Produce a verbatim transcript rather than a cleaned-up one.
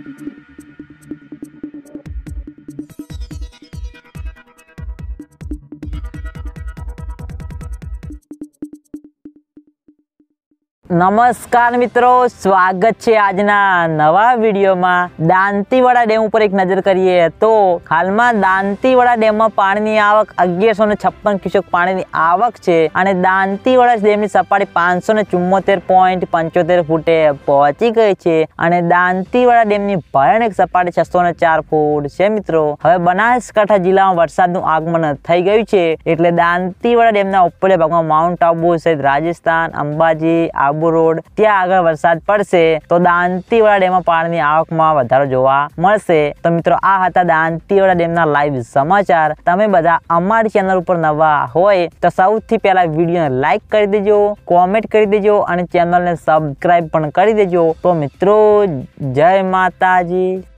नमस्कार मित्रों, स्वागत है आजना नवा वीडियो में। दांतीवाड़ा डेम पर एक नजर करिए तो हाल में दांतीवाड़ा डेम में पानी की आवक अगियार सौ छप्पन क्यूसेक पानी की आवक है और दांतीवाड़ा डेम की सपाटी पांच सौ चुम्मोतेर पॉइंट पंचोतेर फूटे पहुंची गई है और दांतीवाड़ा डेम की भयानक सपाटी छसो चार फूट है। मित्रों, हवे बनासकांठा जिला में वरसादનું આગમન થઈ ગયું છે એટલે દાંતીવાડા ડેમના ઉપરના ભાગમાં માઉન્ટ આબુ સહિત રાજસ્થાન, અંબાજી, આબુ રોડ ત્યાં આગળ વરસાદ પડશે તો દાંતીવાડા ડેમમાં પાણીની આવકમાં વધારો જોવા મળશે। તો મિત્રો, આ હતા દાંતીવાડા ડેમના લાઈવ સમાચાર। તમે બધા અમારી ચેનલ ઉપર નવા હોય તો સૌથી પહેલા વિડીયોને લાઈક કરી દેજો, કોમેન્ટ કરી દેજો અને ચેનલને સબસ્ક્રાઇબ પણ કરી દેજો। તો મિત્રો, જય માતાજી।